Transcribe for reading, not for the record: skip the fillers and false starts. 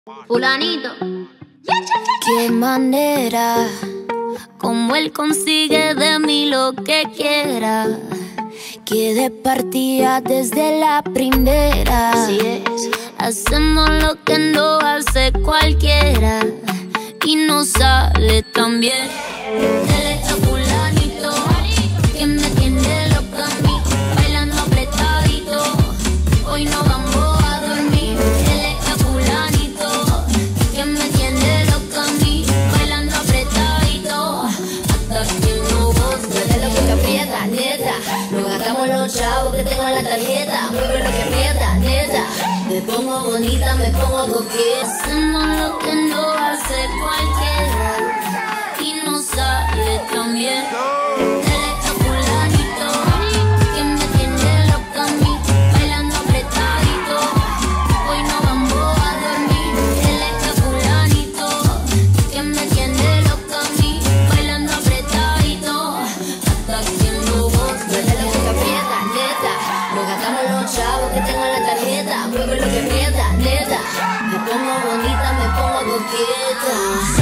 Fulanito. Qué manera, como él consigue de mí lo que quiera. Que de partida desde la primera. Así es. Hacemos lo que no hace cualquiera y no sale tan bien. Él es el fulanito que me tiene loca a mí, bailando apretadito. Hoy no vamos a dormir. Él es el fulanito que me tiene loca a mí, bailando apretadito. Hasta que no goce. Mueve lo que aprieta, neta. Nos gastamos los chavos que tengo en la tarjeta. Mueve lo que aprieta, neta. Me pongo bonita, me pongo coqueta. Hacemos lo que no hace cualquiera y no sale tan bien. Él es el fulanito que me tiene loca a mí, bailando apretadito. Hoy no vamos a dormir. Él es el fulanito que me tiene loca a mí, bailando apretadito. Hasta que no goce. Mueve lo que aprieta, neta. Nos gastamos los chavos que tengo en la tarjeta. Mueve lo que aprieta, neta. Me pongo bonita, me pongo coqueta.